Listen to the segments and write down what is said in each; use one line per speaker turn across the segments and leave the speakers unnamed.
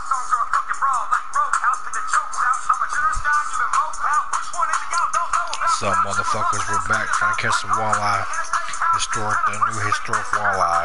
Some motherfuckers were back trying to catch some walleye. The new historic walleye.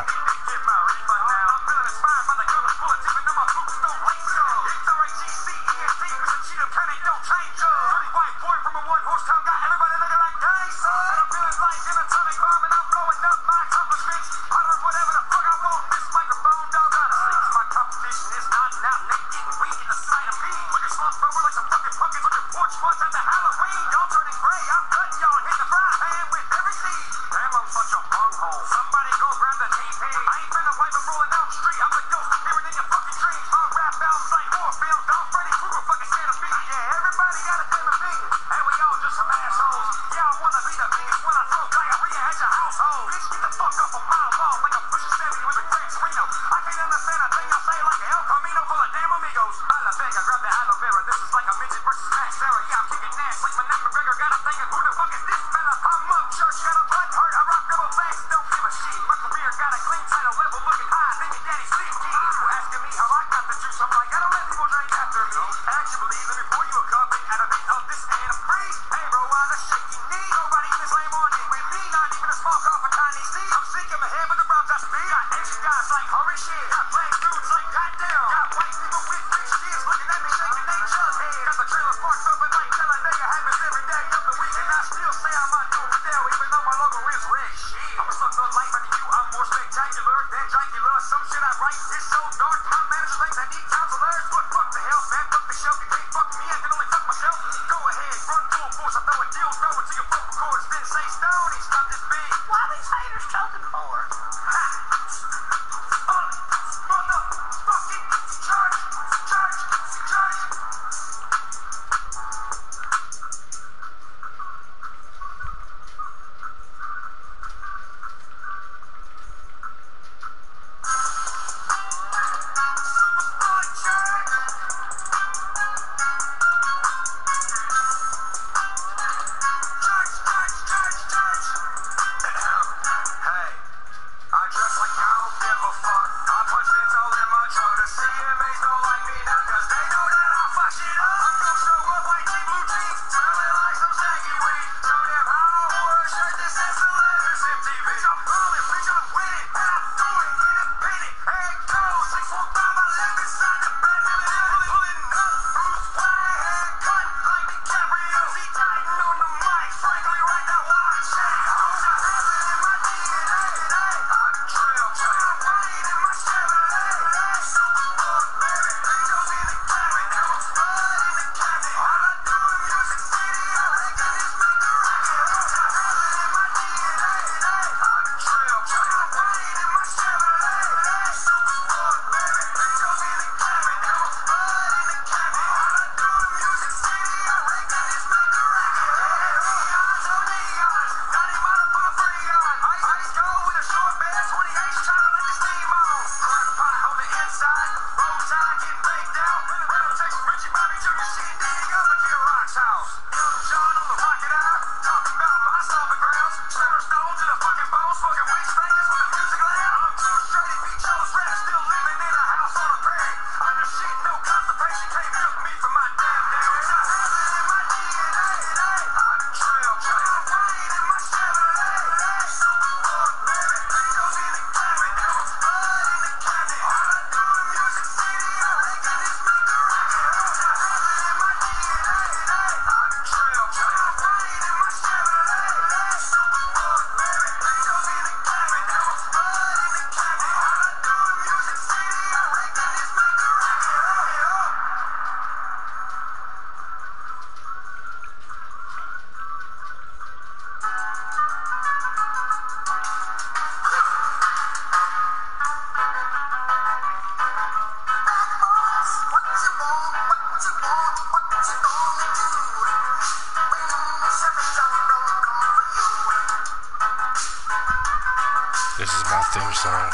This is my theme song.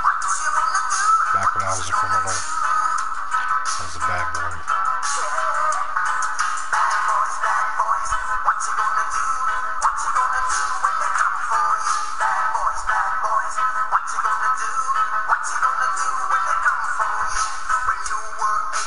Back when I was a criminal, I was a bad boy. What you gonna do? What you gonna do when they come for you? Bad boys, what you gonna do? What you gonna do when they come for you? When you were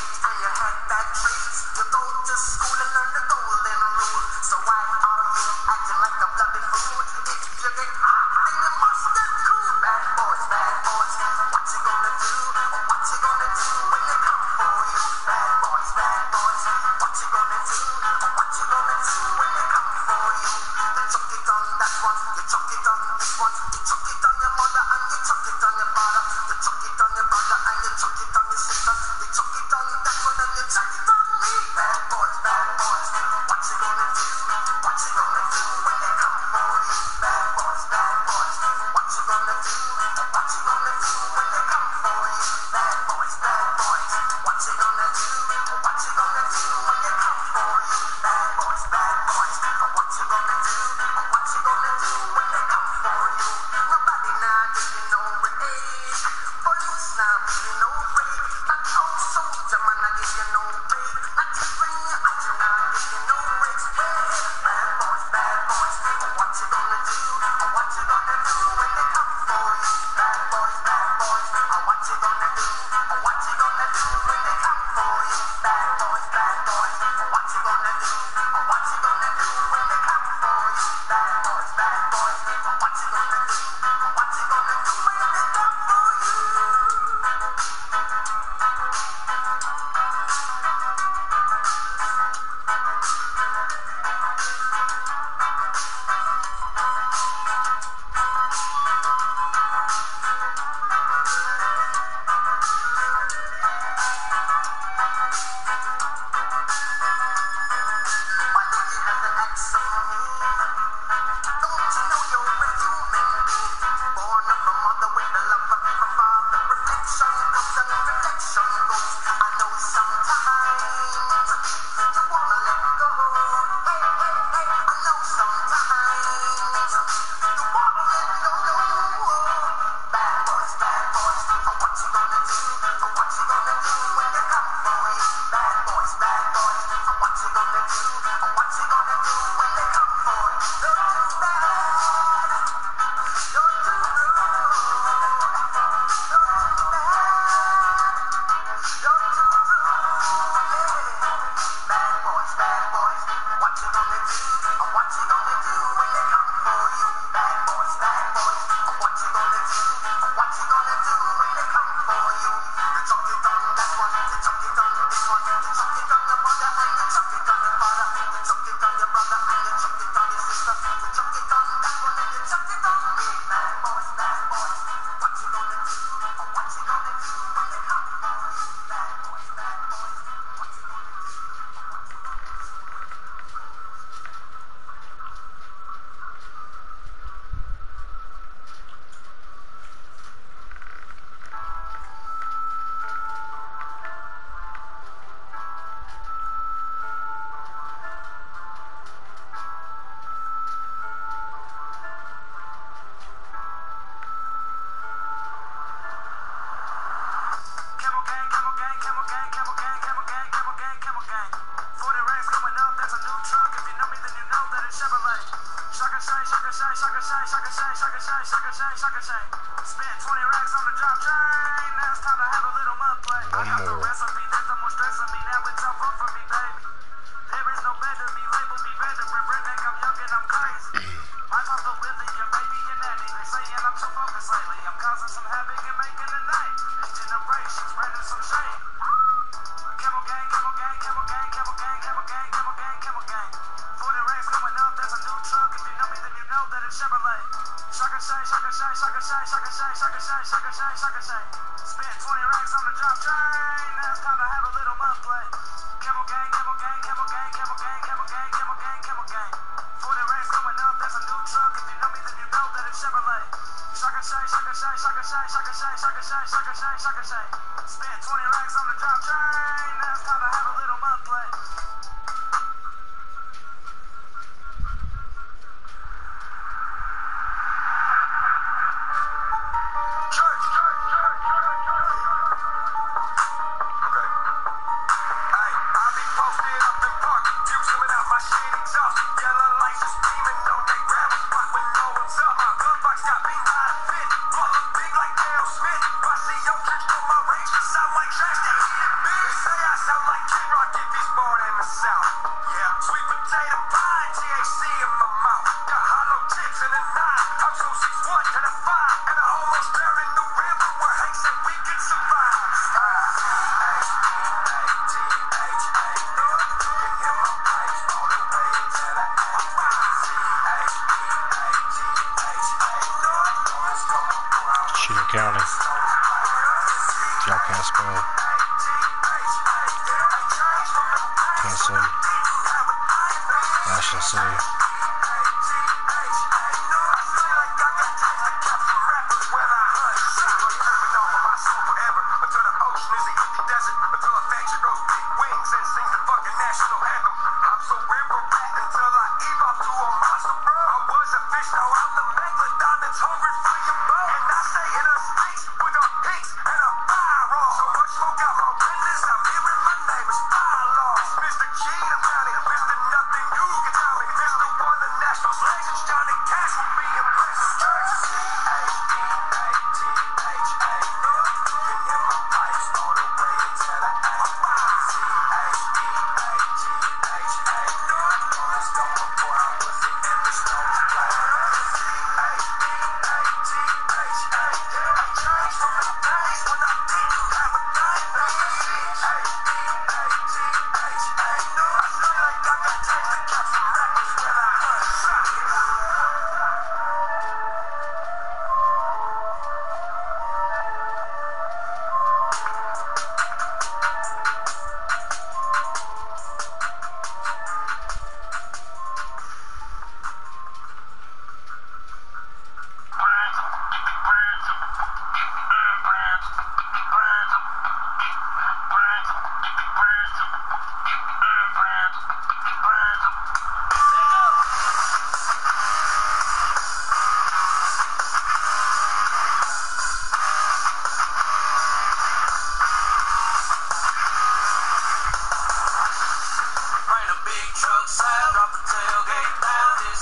Big like Dale Smith. I see your catch on my range, 'cause I'm like trash, they eat it big.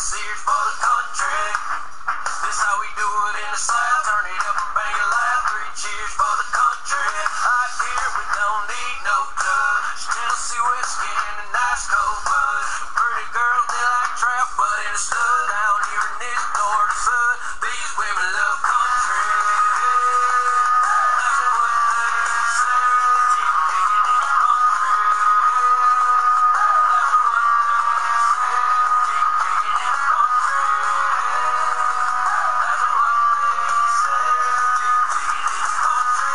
Cheers for the country. This how we do it in the South. Turn it up and bang it loud. 3 cheers for the country. Out here we don't need no judge. Tennessee whiskey and a nice cold bud. Pretty girls they like trap, but in the stud down here in this north sud, these women love country. That's what they say. Keep digging in the country. That's what they say. Keep digging in the country. That's what they say. Keep digging in the country.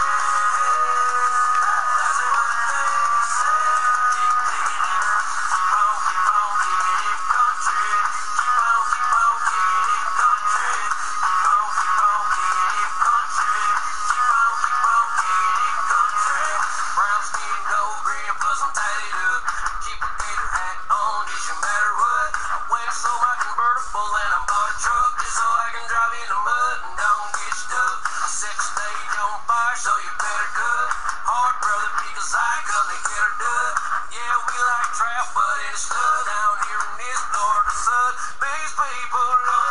That's what they say. Keep digging in the country. Keep on digging in the country. Keep on digging in the country. Keep on digging in the country. Keep on digging in the country. Brown skin, gold grin, plus I'm tatted up. Keep a gator hat on, just no matter what. I went and sold my convertible and I bought a truck just so I can drive in the mud and don't get stuck. I set the stage on fire, so you better cut hard, brother, because I come to get her done. Yeah, we like trap, but in the stud down here in this north sud, these people love.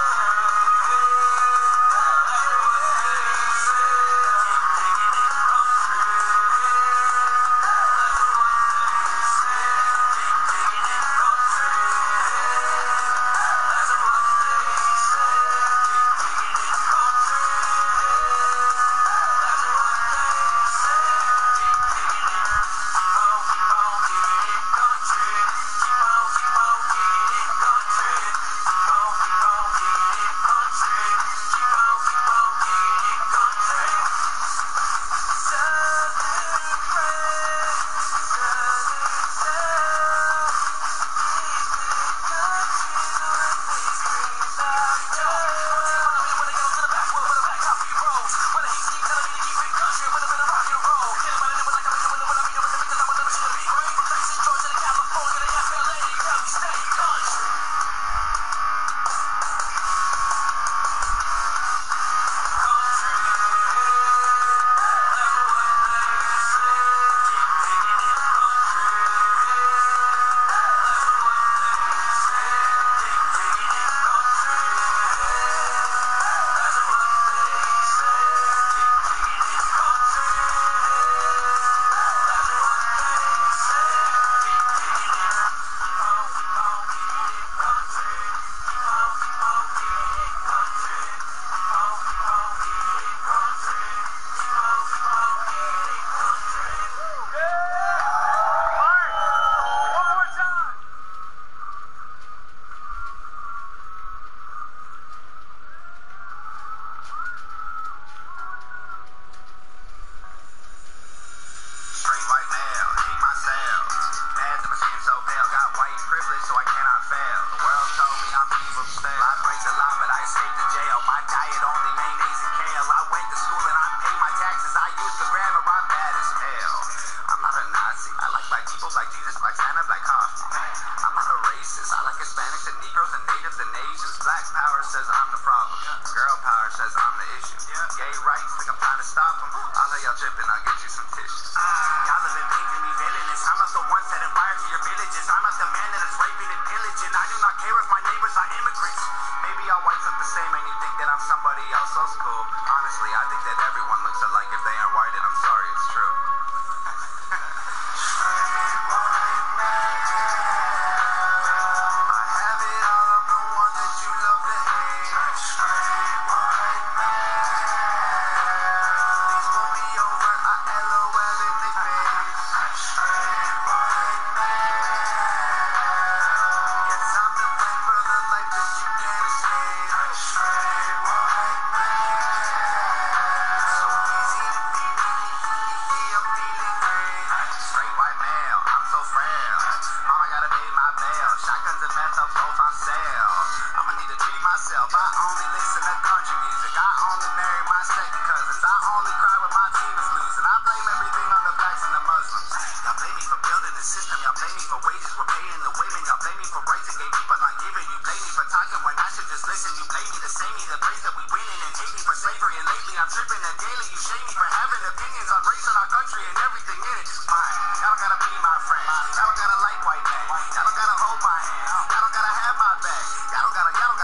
Y'all don't gotta hold my hand. Y'all don't gotta have my back. Y'all don't gotta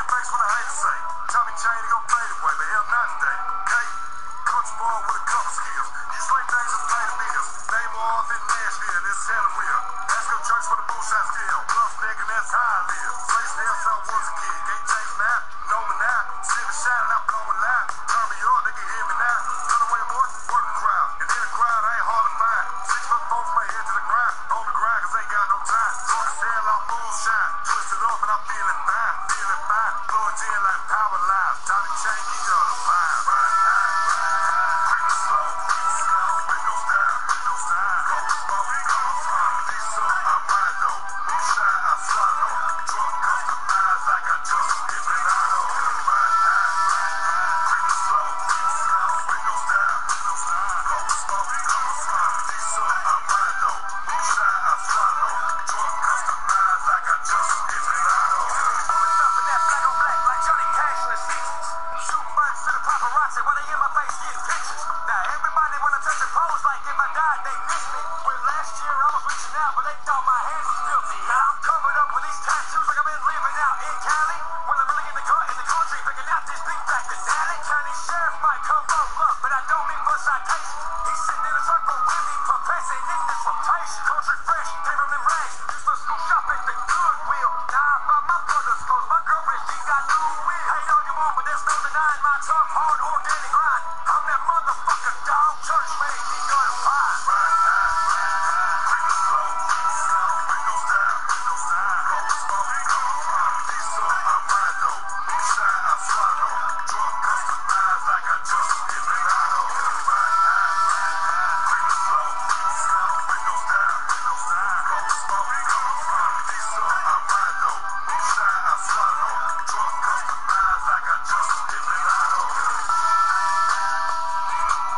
face what I hate to say. Tommy Chain, he gon' fade away, but hell not today. Okay? Country boy with a couple skills. You slay things and pay the bills. Name more off in Nashville, this hell real. Let's go church for the bullshot still. Bluff nigga, that's how I live. Place the else I was a kid. Can't change now, know me now. See the shine and I'm blowing loud. Turn me up, they can hear me now. Run away, boy, work the crowd. And in the crowd, I ain't hard to find. 6 foot 4 from my head to the ground. On the grind, cause ain't got no time. Talk as hell, I'm moonshine. Twist it up and I'm feeling fine. Feeling fine. Blow it in like power lines. Tommy Chain, he got a line. Ride high, creep it slow. Windows down, windows down. Go smoke, go front. Diesel, I ride though. Moonshine, I swallow. Drunk, customized like I just hit it out. Ride high, creep it slow. Windows down, windows down. Go smoke, go front. Diesel, I ride though. Moonshine, I swallow. Drunk, customized like I just hit it out. Pulling up in that black on black like Johnny Cash in the 60s. Shooting birds to the paparazzi while they in my face getting pictures. Now everybody wanna touch and pose like if I died they miss me. When last year I was reaching out but they thought my hands was filthy. Now I'm covered up with these tattoos like I've been living out in Cali. When I'm really in the cut in the country picking out this big black Denali. County sheriff might come roll up but I don't mean for citation. He's sitting in a circle with me professing in this rotation. Country fresh, came from them rags. Used to school shop at the Goodwill. Now I buy my brother's clothes. My girlfriend, she got new wheel. Hate all you want but there's no denying my tough, hard, organic grind. I'm that motherfucker dog. Church made me good fine. Ride high, creep it slow. Windows down, windows down. Go smoke, go front. Diesel, I ride though. Moonshine, I swallow. Drunk, customized like I just hit it out. Ride high, creep it slow. Windows down, windows down. Go smoke, go front. Diesel, I ride though. Moonshine, I swallow. Drunk, customized like I just hit it out.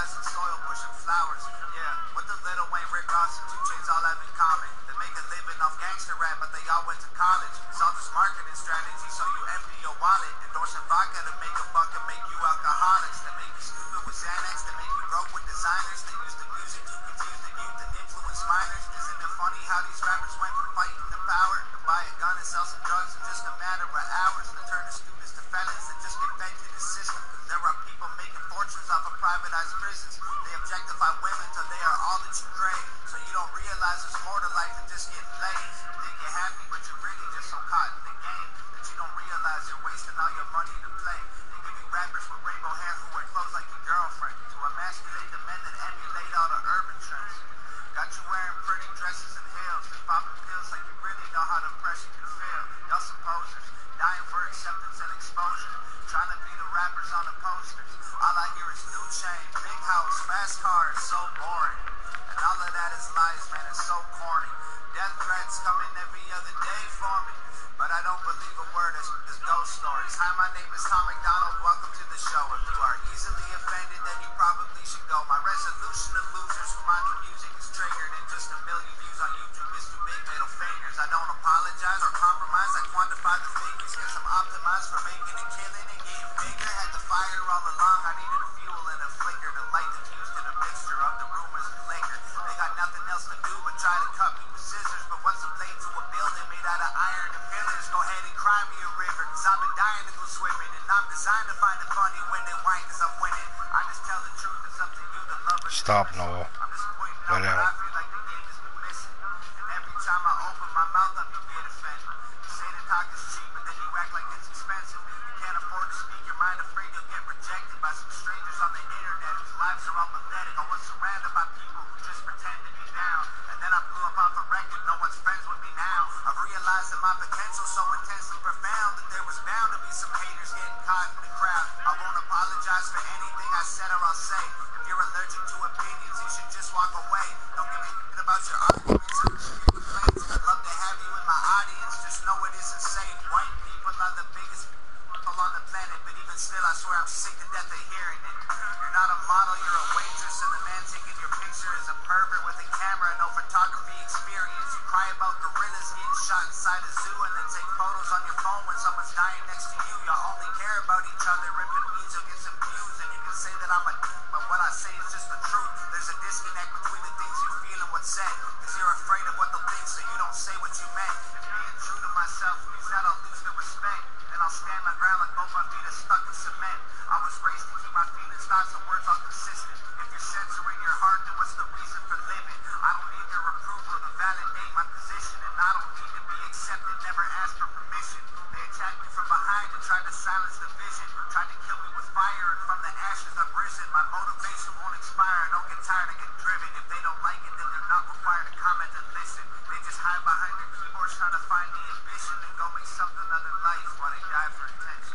fertilizing soil, pushing flowers. Yeah, what the Lil Wayne, Rick Ross, and 2 Chainz all have in common? They make a living off gangster rap, but they all went to college. It's all this marketing strategy, so you empty your wallet. Endorsing vodka to make a buck and make you alcoholics. They make you stupid with Xanax, they make you broke with designers. They use the music to confuse the youth and influence minors. Isn't it funny how these rappers went from fighting to power to buy a gun and sell some drugs in just a matter of hours, to turn the students to felons that just get fed to the system? There are people making fortunes off of privatized prisons. They objectify women till they are all that you crave. So you don't realize there's more to life than just getting laid. You think you're happy, but you're really just so caught in the game that you don't realize you're wasting all your money to play. They give you rappers with rainbow hair who wear clothes like your girlfriend to emasculate the men that emulate all the urban trends. Got you wearing pretty dresses and heels, and popping pills like you really know how the pressure can feel. Y'all some posers, dying for acceptance and exposure, trying to be the rappers on the posters. All I hear is new chain, big house, fast cars, so boring. And all of that is lies, man, it's so corny. Death threats coming every other day for me, but I don't believe a word of this ghost stories. Hi, my name is Tom McDonald, welcome to the show. If you are easily offended, then you probably should go. My resolution of losers who mind the music is triggered, and just a million views on YouTube is too big middle fingers. I don't apologize or compromise, I quantify the figures, cause I'm optimized for making a killing and getting bigger. Had the fire all along, I needed a fuel and a flicker to light the fuse to the mixture of the rumors and liquor. They got nothing else to do but try to cut me with scissors, but what's a blade to a building made out of iron and pillars? Go ahead and cry me a river, cause I've been dying to go swimming, and I'm designed to find it funny when they whine cause I'm winning. I just tell the truth, it's up to you to love or
Stop, Noah.
I'm just pointing out what I feel like the game has been missing. And every time I open my mouth up, you get offended. You say the talk is cheap, but then you act like it's expensive. You can't afford to speak your mind, afraid you'll get rejected by some strangers on the internet whose lives are all pathetic. I was surrounded by people who just pretend to be down, and then I blew up off a record, no one's friends with me now. I've realized that my potential's so intensely profound that there was bound to be some haters getting caught in the crowd. I won't apologize for anything I said or I'll say. If you're allergic to opinions, you should just walk away. Don't give a shit about your arguments or your complaints. I'd love to have you in my audience, just know it isn't safe. White people are the biggest people on the planet, but even still I swear I'm sick to death of hearing it. You're not a model, you're a waitress, and the man taking your picture is a pervert with a camera and no photography experience. You cry about gorillas getting shot inside a zoo and then take photos on your phone when someone's dying next to you. Y'all only care about each other if it means you'll get some views, and you can say that I'm a but what I say is just the truth. There's a disconnect between the things you feel and what's said, cause you're afraid of what they'll think, so you don't say what you meant. If being true to myself means that I'll lose the respect, then I'll stand my ground like both my feet are stuck in cement. I was raised to keep my feelings, thoughts, and words all consistent. If you're censoring your heart, then what's the reason for living? I don't need your approval to validate my position, and I don't need to be accepted, never ask for permission. They attacked me from behind and tried to silence the vision, tried to kill me with fire, and from the ashes I've risen. My motivation won't expire, I don't get tired, I get driven. If they don't like it, then they're not required to comment and listen. They just hide behind their keyboards trying to find the ambition and go make something of their life while they die for attention.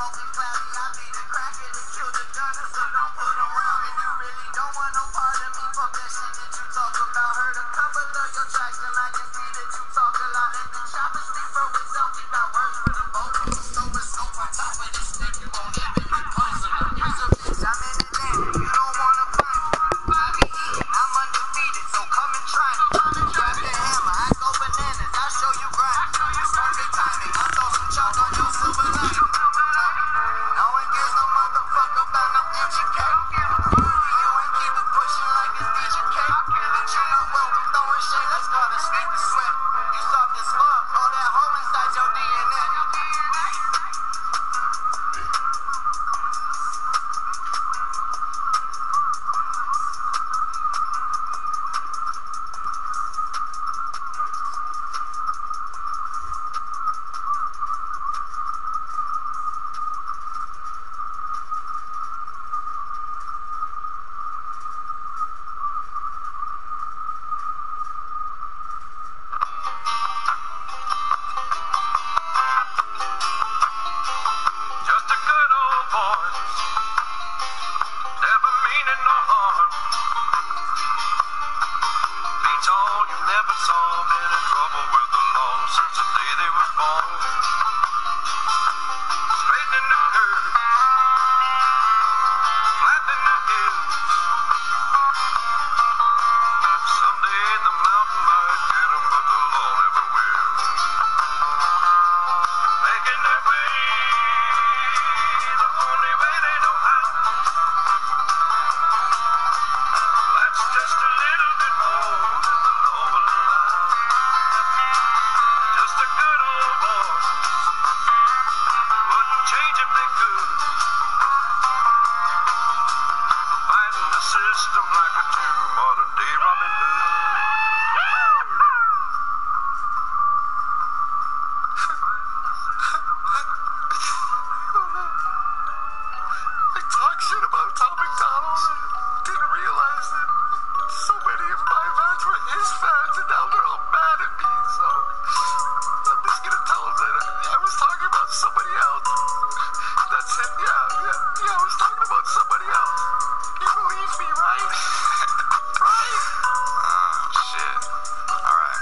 smoking cloudy. I be the cracker that killed the gunner, so don't put them around me. You really don't want no part of me. Fuck that shit that you talk about. Heard a couple of your tracks and I can see that you talk a lot. Let the chopper speak for itself. We got words for the both of us. Over soap on top of this stick. You won't even be close enough. You's a bitch. I'm in the game. You don't wanna play. I be eating. I'm undefeated, so come and try me. Grab the hammer. I go bananas. I show you grind. Perfect timing. I throw some chalk on your silver line. No one gives no motherfuck about no intricate. You ain't keep it pushing like it's DJ K. But you not welcome throwing shit. Let's call it sneak the sweat. You soft as fuck. All that hoe inside your DNA. Just a good old boy, never meaning no harm. Beats all you never saw, been in trouble with the law since the day they were born. Straightening the curve, flattening the hills. Someday the mountain might get 'em, but the law never will. Making their way the only way they know how. That's just a little bit more than the law will allow. Just a good old boy, wouldn't change if they could. Fighting the system like a true modern day Robin Hood. I talk shit about Tom McDonald and didn't realize that so many of my fans were his fans and now they're all mad at me. So I'm just gonna tell them that I was talking about somebody else. That's it. Yeah, I was talking about somebody else. You believe me, right? Right? Oh, shit. Alright.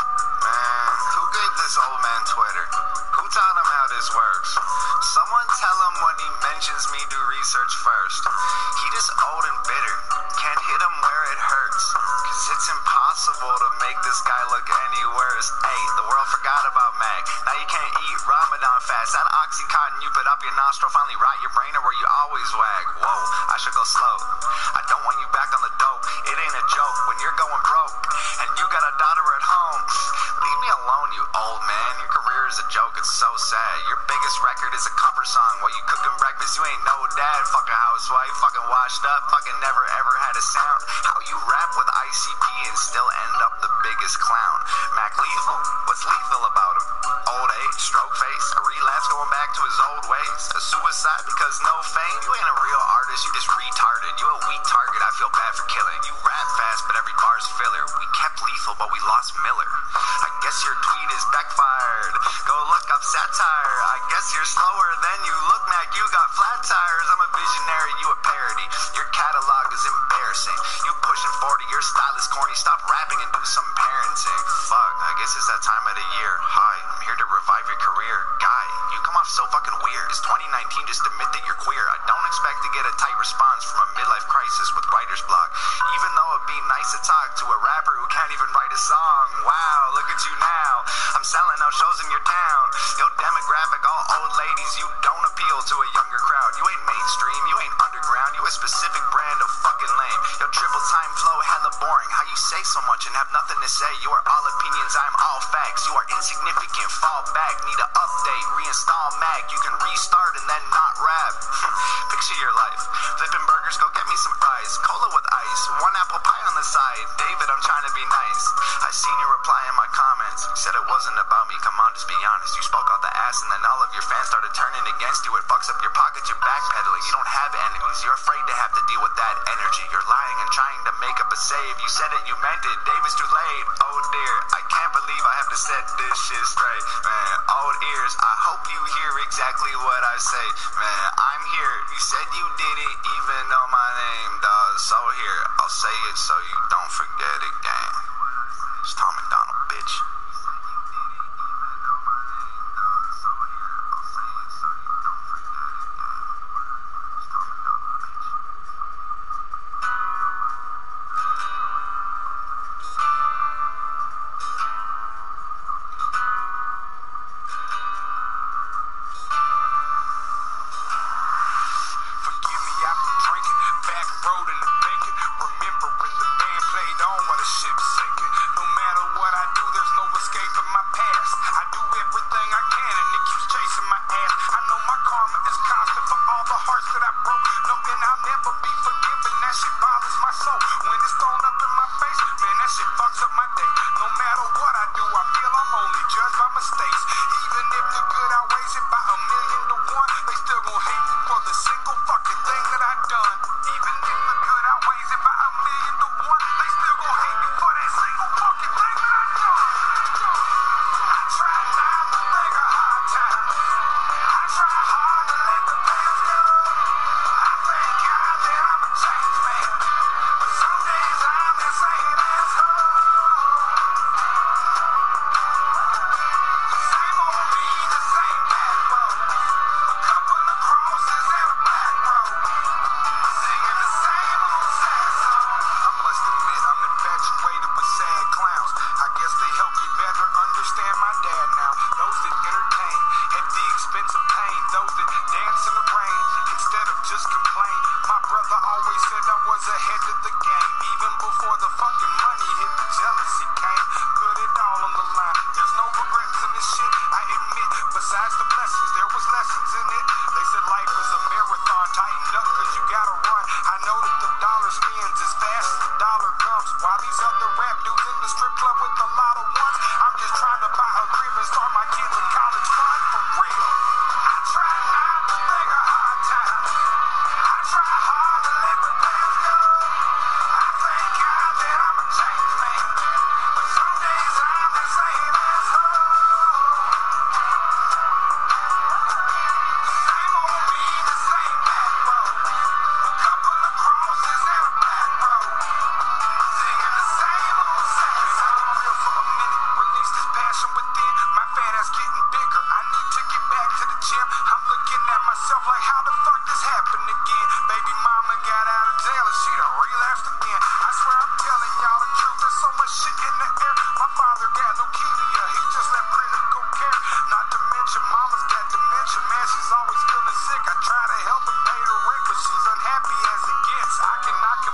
Man, who gave this old man Twitter? Who taught him how this works? Someone tell him when he mentions me, do research first. He just old and bitter. Can't hit him where it hurts. Cause it's impossible to make this guy look any worse. Hey, the world forgot about Mac. Now you can't eat Ramadan fast. That Oxycontin you put up your nostril finally rot your brain or where you always wag. Whoa, I should go slow. I don't want you back on the dope. It ain't a joke when you're going broke. And you got a daughter at home. Leave me alone, you old man. Your career is a joke, it's so sad. Your biggest record is a cover song while you cooking breakfast. You ain't no dad, fucking housewife, fucking washed up, fucking never ever had a sound. How you rap with ICP and still end up the biggest clown? Mac Lethal? What's lethal about him? Old age, stroke face, a relapse going back to his old ways, a suicide because no fame? You ain't a real artist, you just retarded. You a weak target, I feel bad for killing. You rap fast, but every bar's filler. We kept Lethal, but we lost Miller. I guess your tweet is backfired. Go look up satire. I guess you're slower than you look, Mac. You got flat tires. I'm a visionary, you a parody. Your catalog is embarrassing. You pushing 40, your style is corny. Stop rapping and do some parenting. Fuck, I guess it's that time of the year. Hi, I'm here to revive your career. Guy, you come off so fucking weird. It's 2019, just admit that you're queer. I don't expect to get a tight response from a midlife crisis with writer's block. Even though it'd be nice to talk to a rapper who can't even write a song. Wow, look at you now. I'm selling out shows in your town. Your demographic, all old ladies. You don't appeal to a younger crowd. You ain't mainstream, you ain't underground. You a specific brand of fucking lame. Your triple time flow hella boring. How you say so much and have nothing to say? You are all opinions, I'm all facts. You are insignificant, fall back. Need a update, reinstall Mac. You can restart and then not rap. Picture your life. Flipping burgers, go get me some fries. Cola with ice, one apple pie on the side. David, I'm trying to be nice. I seen your reply in my comments. You said it wasn't about me, come on, just be honest. You spoke out the ass and then all of your fans started turning against you. It fucks up your pockets, you're backpedaling. You don't have enemies, you're afraid to have to deal with that energy. You're lying and trying to make up a save. You said it, you meant it, David's too late. Oh dear, I can't believe I have to set this shit straight. Man, old ears, I hope hope you hear exactly what I say. Man, I'm here. You said you did it, even though my name, dog. So here, I'll say it so you don't forget again. It's Tom McDonald, bitch. Forgive me, I've been drinking, back road in the bacon. Remember when the band played on while the ship's sinking. No matter what I do, there's no escaping my past. I do everything I can and it keeps chasing my ass. I know my karma is constant for all the hearts that I broke. Knowing I'll never be forgiven, that shit bothers my soul. When it's thrown up in my face, man, that shit fucks up my day. No matter what I do, I feel I'm only judged by mistakes. Even if the good outweighs it by 1,000,000 to 1, they still gon' hate me for the single fucking thing that I done. Even if the good outweighs it by 1,000,000 to 1, they still gon' hate me for that single fucking thing that I done. I try not to think of hard times. I try hard to let the past go. I thank God that I'm a changed man, but some days I'm the same asshole. Same old me, the same bad road. A couple of crosses and a back road. Singing the same old sad song. I must admit I'm infatuated with sad clowns. I guess they help me better understand my dad now. Those that entertain at the expense of pain. Those that dance in the rain instead of just complain. My brother always said I was ahead of the game. Even before the fucking money hit, the jealousy came. Put it all on the line. There's no regrets in this shit, I admit. Besides the blessings, there was lessons in it. They said life is a marathon. Tighten up cause you gotta run. I know that the dollar spins as fast as the dollar comes. While these other rap dudes in the strip club with a lot of ones, I'm just trying to buy a crib and start my kids a college fund for real. I try not to think of hard times. I try hard to let the past go. I thank God that I'm a changed man, but some days I'm the same asshole. Same old me, the same bad road. A couple of crosses and a back road. Singing the same old sad song. I can feel for a minute, release this passion within. My fat ass getting bigger, I need to get back to the gym. I'm looking at myself like how the fuck this happened again. Baby mama got out of jail and she done relapsed again. I swear I'm telling y'all the truth, there's so much shit in the air. My father got leukemia, he just left critical care. Not to mention mama's got dementia, man, she's always feeling sick. I try to help her pay the rent, but she's unhappy as it gets. I cannot